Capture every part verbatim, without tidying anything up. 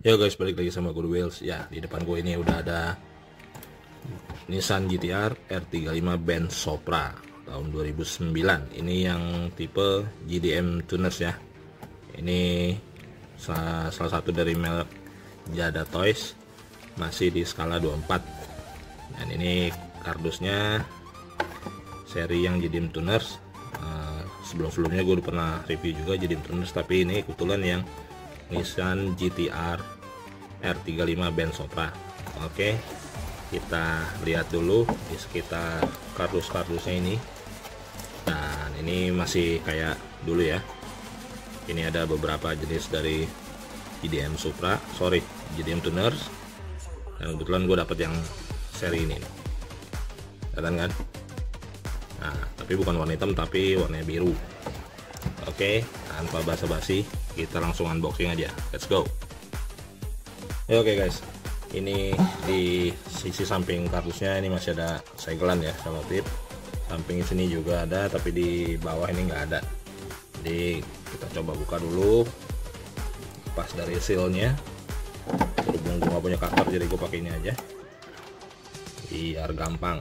Yo guys, balik lagi sama gue Wheels. Ya, di depan gue ini udah ada Nissan G T R R tiga puluh lima Band Sopra tahun dua ribu sembilan. Ini yang tipe G D M Tuners ya. Ini salah, salah satu dari merek Jada Toys, masih di skala dua puluh empat. Dan ini kardusnya seri yang G D M Tuners. Uh, sebelum-sebelumnya gue udah pernah review juga G D M Tuners, tapi ini kebetulan yang Nissan G T R R tiga puluh lima Band Sopra. Oke, kita lihat dulu di sekitar kardus-kardusnya ini. Dan ini masih kayak dulu ya. Ini ada beberapa jenis dari G D M Supra, sorry G D M Tuners. Dan kebetulan gue dapet yang seri ini. Kelihatan kan? Nah, tapi bukan warna hitam, tapi warna biru. Oke, tanpa basa-basi, kita langsung unboxing aja. Let's go. Ya, oke guys, ini di sisi samping kardusnya ini masih ada segelan ya, sama tip. Samping sini juga ada, tapi di bawah ini nggak ada. Jadi kita coba buka dulu. Pas dari sealnya, berhubung gue nggak punya cutter, jadi gue pakai ini aja biar gampang.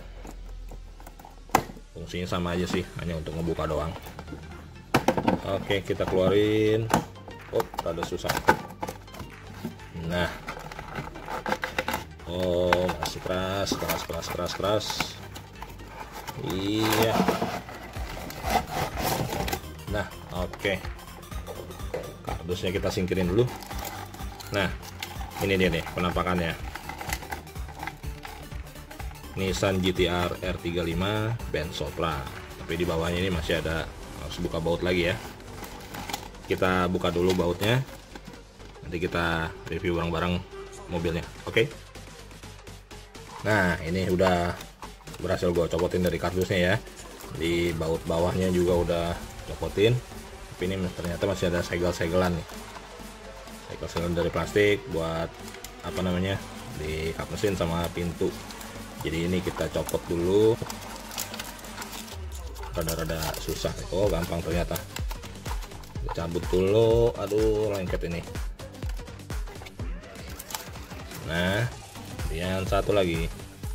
Fungsinya sama aja sih, hanya untuk ngebuka doang. Oke, kita keluarin. Oh, rada susah. Nah, oh masih keras, keras, keras, keras, keras. Iya. Nah, oke. Kardusnya kita singkirin dulu. Nah, ini dia nih penampakannya. Nissan G T R R tiga puluh lima Band Sopra. Tapi di bawahnya ini masih ada, harus buka baut lagi ya. Kita buka dulu bautnya, nanti kita review bareng-bareng mobilnya. Oke. Nah, ini udah berhasil gue copotin dari kardusnya ya. Di baut bawahnya juga udah copotin, tapi ini ternyata masih ada segel-segelan nih. Segel-segelan dari plastik buat apa namanya, di kap mesin sama pintu. Jadi ini kita copot dulu. Rada-rada susah. Oh, gampang ternyata. Cabut dulu. Aduh, lengket ini. Nah, yang satu lagi.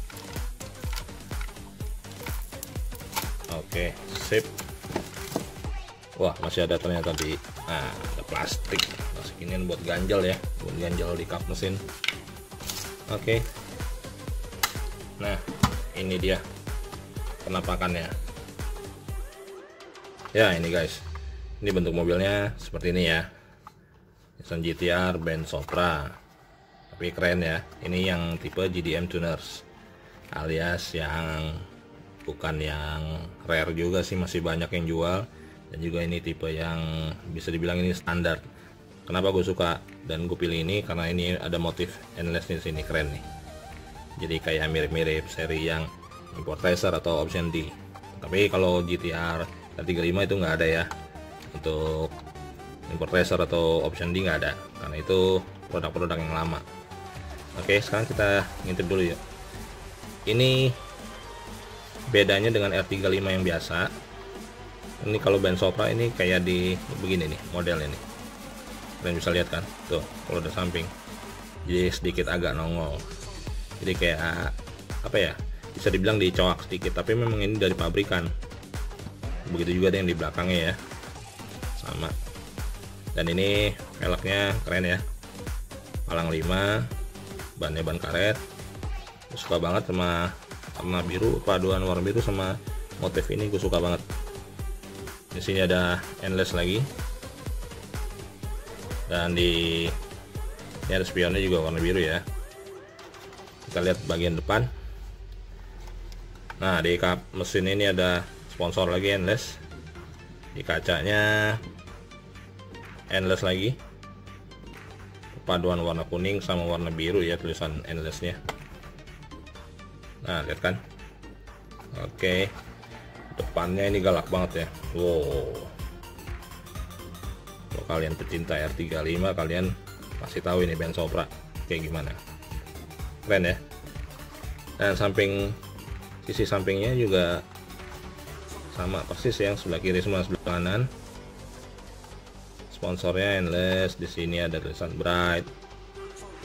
Oke, sip. Wah, masih ada ternyata di, nah, ada plastik. Plastik ini buat ganjel ya, buat ganjel di kap mesin. Oke. Nah, ini dia penampakannya. Ya, ini guys. Ini bentuk mobilnya seperti ini ya. Nissan G T R Band Sopra. Tapi keren ya. Ini yang tipe G D M Tuners, alias yang bukan yang rare juga sih, masih banyak yang jual. Dan juga ini tipe yang bisa dibilang ini standar. Kenapa gue suka dan gue pilih ini? Karena ini ada motif endless di sini, keren nih. Jadi kayak mirip-mirip seri yang Import Racer atau Option D. Tapi kalau G T R R tiga puluh lima itu nggak ada ya. Untuk Import Racer atau Option D nggak ada, karena itu produk-produk yang lama. Oke, sekarang kita ngintip dulu ya. Ini bedanya dengan R tiga puluh lima yang biasa. Ini kalau Band Sopra ini kayak di begini nih model ini. Kalian bisa lihat kan, tuh kalau udah samping, jadi sedikit agak nongol. Jadi kayak apa ya? Bisa dibilang dicoak sedikit, tapi memang ini dari pabrikan. Begitu juga yang di belakangnya ya, sama. Dan ini velgnya keren ya, palang lima, bannya ban karet. Gue suka banget sama warna biru, paduan warna biru sama motif ini gue suka banget. Di sini ada endless lagi, dan di ini ada spionnya juga warna biru ya. Kita lihat bagian depan. Nah, di kap mesin ini ada sponsor lagi endless. Di kacanya endless lagi, paduan warna kuning sama warna biru ya, tulisan endlessnya. Nah, lihat kan. Oke, depannya ini galak banget ya. Wow, kalau kalian pecinta R tiga puluh lima, kalian pasti tahu ini Band Sopra kayak gimana. Keren ya. Dan samping, sisi sampingnya juga sama persis yang sebelah kiri sama sebelah kanan. Sponsornya endless. Di sini ada tulisan Bright,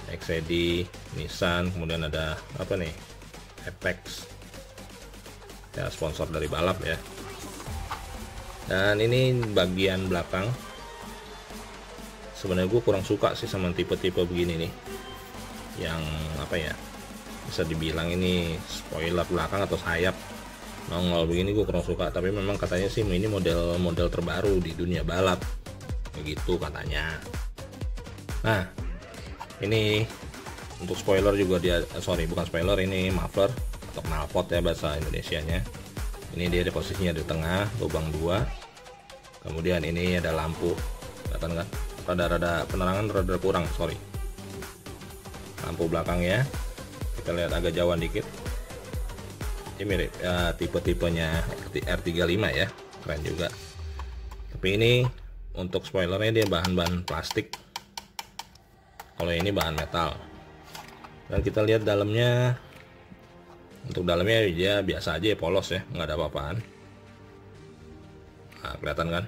X C D, Nissan, kemudian ada apa nih, Apex ya, sponsor dari balap ya. Dan ini bagian belakang, sebenarnya gue kurang suka sih sama tipe-tipe begini nih, yang apa ya, bisa dibilang ini spoiler belakang atau sayap nongol begini, gue kurang suka. Tapi memang katanya sih ini model-model terbaru di dunia balap begitu katanya. Nah ini untuk spoiler juga dia, sorry bukan spoiler, ini muffler atau knalpot ya bahasa Indonesianya. Ini dia di posisinya di tengah, lubang dua. Kemudian ini ada lampu, kelihatan kan? Rada-rada penerangan rada kurang, sorry. Lampu belakang ya, kita lihat agak jauhan dikit. Ini mirip ya, tipe-tipenya R tiga puluh lima ya, keren juga. Tapi ini untuk spoilernya dia bahan-bahan plastik, kalau ini bahan metal. Dan kita lihat dalamnya, untuk dalamnya dia biasa aja ya, polos ya, nggak ada apa-apaan. Nah, kelihatan kan?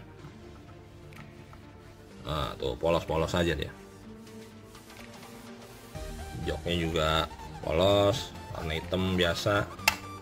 Nah, tuh polos-polos aja dia. Joknya juga polos, warna hitam biasa.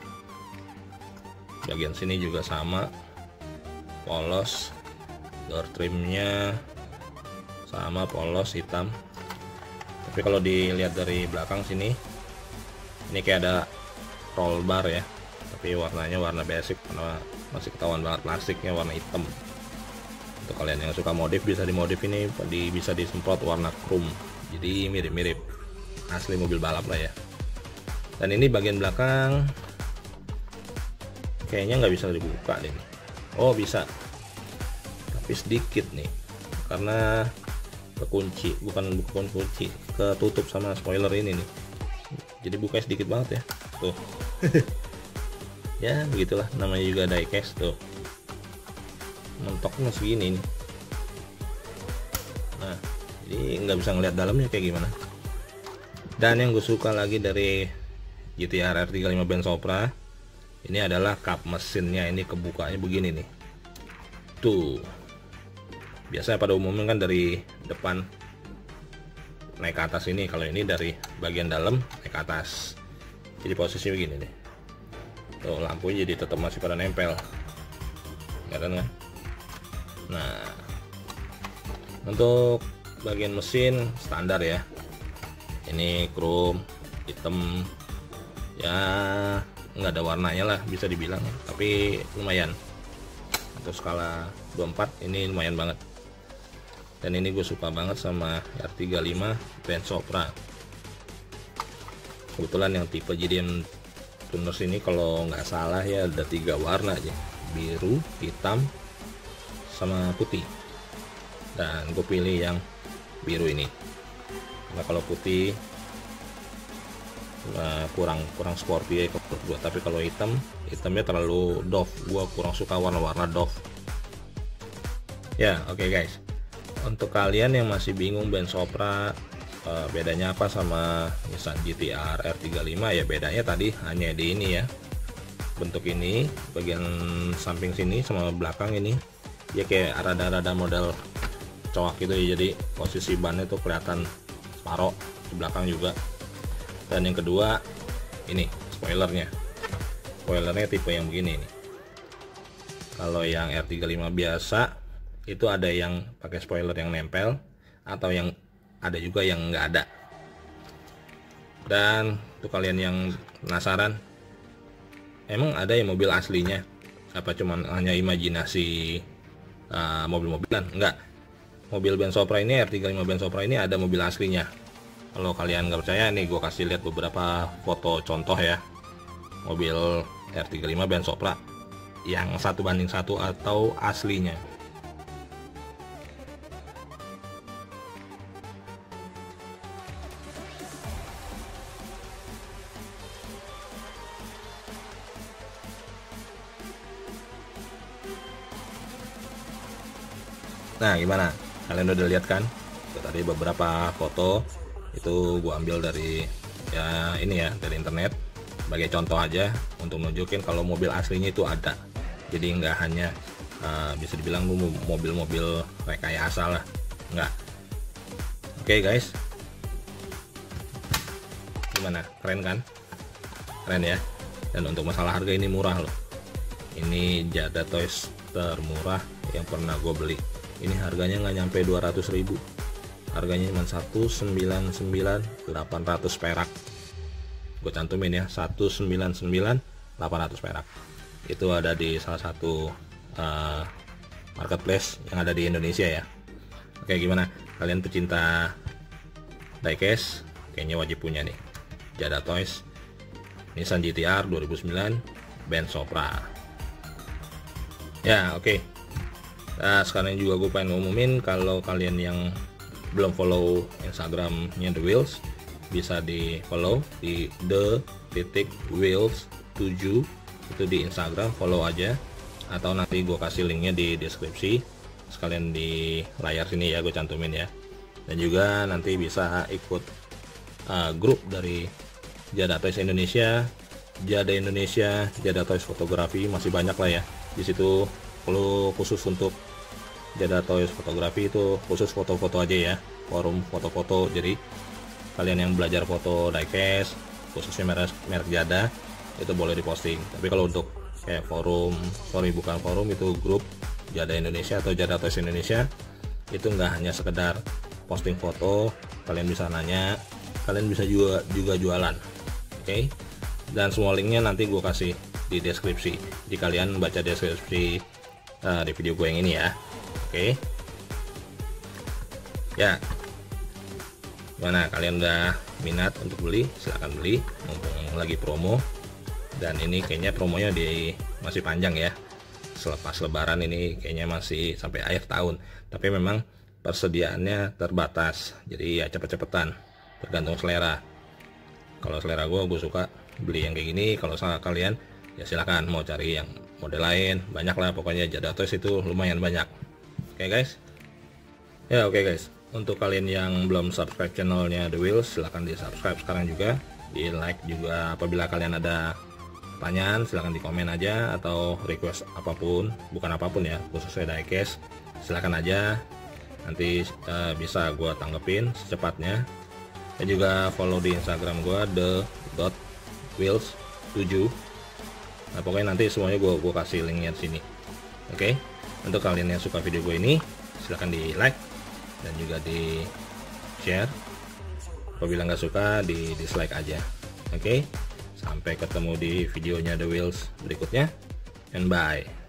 Bagian sini juga sama, polos. Door trimnya sama, polos hitam. Tapi kalau dilihat dari belakang sini, ini kayak ada roll bar ya, tapi warnanya warna basic, karena masih ketahuan banget plastiknya warna hitam. Untuk kalian yang suka modif, bisa dimodif ini, di, bisa disemprot warna chrome, jadi mirip-mirip asli mobil balap lah ya. Dan ini bagian belakang kayaknya nggak bisa dibuka deh. Oh bisa, tapi sedikit nih, karena kekunci, bukan bukan kunci, ketutup sama spoiler ini nih. Jadi bukanya sedikit banget ya, tuh. Ya begitulah, namanya juga diecast tuh. Mentoknya segini nih. Nah, jadi nggak bisa ngeliat dalamnya kayak gimana. Dan yang gue suka lagi dari G T R R tiga puluh lima Ben Sopra, ini adalah kap mesinnya, ini kebukanya begini nih. Tuh. Biasanya pada umumnya kan dari depan naik ke atas ini, kalau ini dari bagian dalam naik ke atas. Jadi posisi begini nih. Tuh, lampunya jadi tetap masih pada nempel. Kelihatan kan? Nah, untuk bagian mesin standar ya. Ini chrome hitam. Ya, nggak ada warnanya lah bisa dibilang, tapi lumayan. Untuk skala dua puluh empat ini lumayan banget. Dan ini gue suka banget sama R tiga puluh lima Ben Sopra. Kebetulan yang tipe G D M tuners ini kalau nggak salah ya ada tiga warna aja, biru, hitam, sama putih. Dan gue pilih yang biru ini, karena kalau putih nah, kurang kurang sporty ya menurut gua. Tapi kalau hitam, hitamnya terlalu doff, gua kurang suka warna-warna doff ya. Oke okay guys, untuk kalian yang masih bingung Ben Sopra uh, bedanya apa sama Nissan G T R R tiga puluh lima, ya bedanya tadi hanya di ini ya, bentuk ini, bagian samping sini sama belakang ini ya kayak rada-rada model coak gitu ya, jadi posisi bannya tuh kelihatan separoh, di belakang juga. Dan yang kedua ini spoilernya, spoilernya tipe yang begini nih. Kalau yang R tiga puluh lima biasa itu ada yang pakai spoiler yang nempel, atau yang ada juga yang nggak ada. Dan untuk kalian yang penasaran, emang ada yang mobil aslinya? Apa cuman hanya imajinasi uh, mobil-mobilan? Enggak. Mobil Ben Sopra ini, R tiga puluh lima Ben Sopra ini ada mobil aslinya. Kalau kalian nggak percaya nih, gue kasih lihat beberapa foto contoh ya, mobil R tiga puluh lima Ben Sopra yang satu banding satu atau aslinya. Nah gimana, kalian udah lihat kan? Itu tadi beberapa foto itu gue ambil dari ya ini ya, dari internet sebagai contoh aja untuk nunjukin kalau mobil aslinya itu ada. Jadi nggak hanya uh, bisa dibilang mobil-mobil rekayasa lah, nggak. Oke okay, guys, Gimana, keren kan? Keren ya. Dan untuk masalah harga ini murah loh. Ini Jada Toys termurah yang pernah gue beli. Ini harganya nggak nyampe dua ratus ribu, harganya cuma seratus sembilan puluh sembilan ribu delapan ratus perak. Gue cantumin ya, seratus sembilan puluh sembilan ribu delapan ratus perak. Itu ada di salah satu uh, marketplace yang ada di Indonesia ya. Oke, gimana kalian pecinta diecast? Kayaknya wajib punya nih Jada Toys Nissan G T R dua ribu sembilan band Sopra ya. Oke, okay. Nah sekarang juga gue pengen ngumumin, kalau kalian yang belum follow Instagramnya The Wheels, bisa di follow di the titik wheels tujuh itu di Instagram, follow aja, atau nanti gue kasih linknya di deskripsi sekalian di layar sini ya, gue cantumin ya. Dan juga nanti bisa ikut uh, grup dari Jada Toys Indonesia, Jada Indonesia, Jada Toys Fotografi, masih banyak lah ya di situ. Kalau khusus untuk Jada Toys Fotografi itu khusus foto-foto aja ya, forum foto-foto. Jadi kalian yang belajar foto diecast khususnya merek, merek Jada itu boleh diposting. Tapi kalau untuk kayak forum, sorry bukan forum, itu grup Jada Indonesia atau Jada Toys Indonesia, itu nggak hanya sekedar posting foto, kalian bisa nanya, kalian bisa juga juga jualan. Oke, okay? Dan semua linknya nanti gue kasih di deskripsi. Jadi kalian baca deskripsi uh, di video gue yang ini ya. Oke, okay? Ya, mana kalian udah minat untuk beli, silahkan beli, mumpung lagi promo. Dan ini kayaknya promonya di masih panjang ya, selepas lebaran ini kayaknya masih sampai akhir tahun. Tapi memang persediaannya terbatas, jadi ya cepet-cepetan, tergantung selera. Kalau selera gue, gue suka beli yang kayak gini. Kalau salah kalian ya silahkan mau cari yang model lain, banyak lah pokoknya. Jada Toys itu lumayan banyak. Oke okay, guys, ya oke okay, guys, untuk kalian yang belum subscribe channelnya The Wheels, silahkan di subscribe sekarang juga, di like juga. Apabila kalian ada pertanyaan silahkan di komen aja, atau request apapun, bukan apapun ya, khususnya diecast, silahkan aja, nanti uh, bisa gue tanggepin secepatnya. Dan juga follow di Instagram gue the dot wheels tujuh. Nah pokoknya nanti semuanya gue gue kasih linknya di sini. Oke, okay? Untuk kalian yang suka video gue ini, silahkan di like dan juga di share. Apabila nggak suka, di dislike aja. Oke, okay? Sampai ketemu di videonya The Wheels berikutnya, and bye.